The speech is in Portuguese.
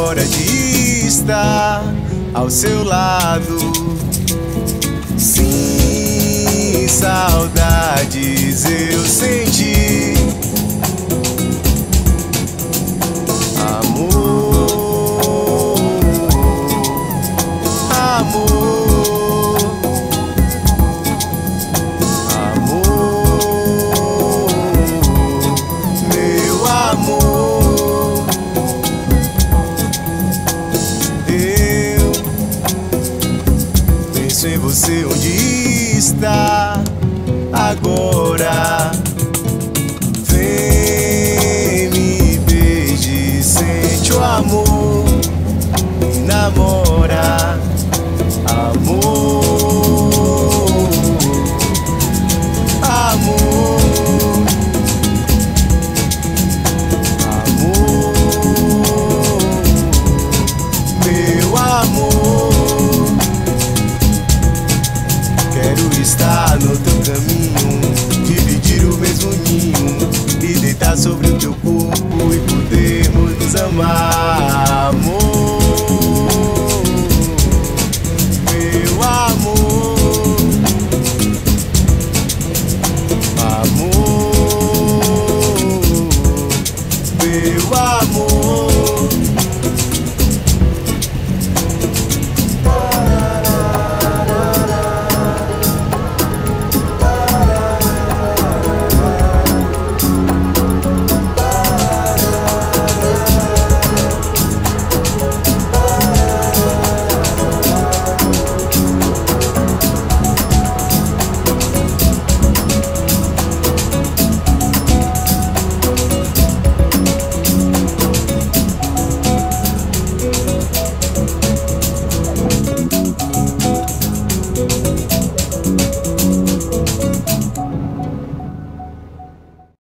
agora de estar ao seu lado. Sim, saudades eu senti. Amor, amor, amor, meu amor. Eu penso em você onde está agora. Vem, me beije, sente o amor e namora.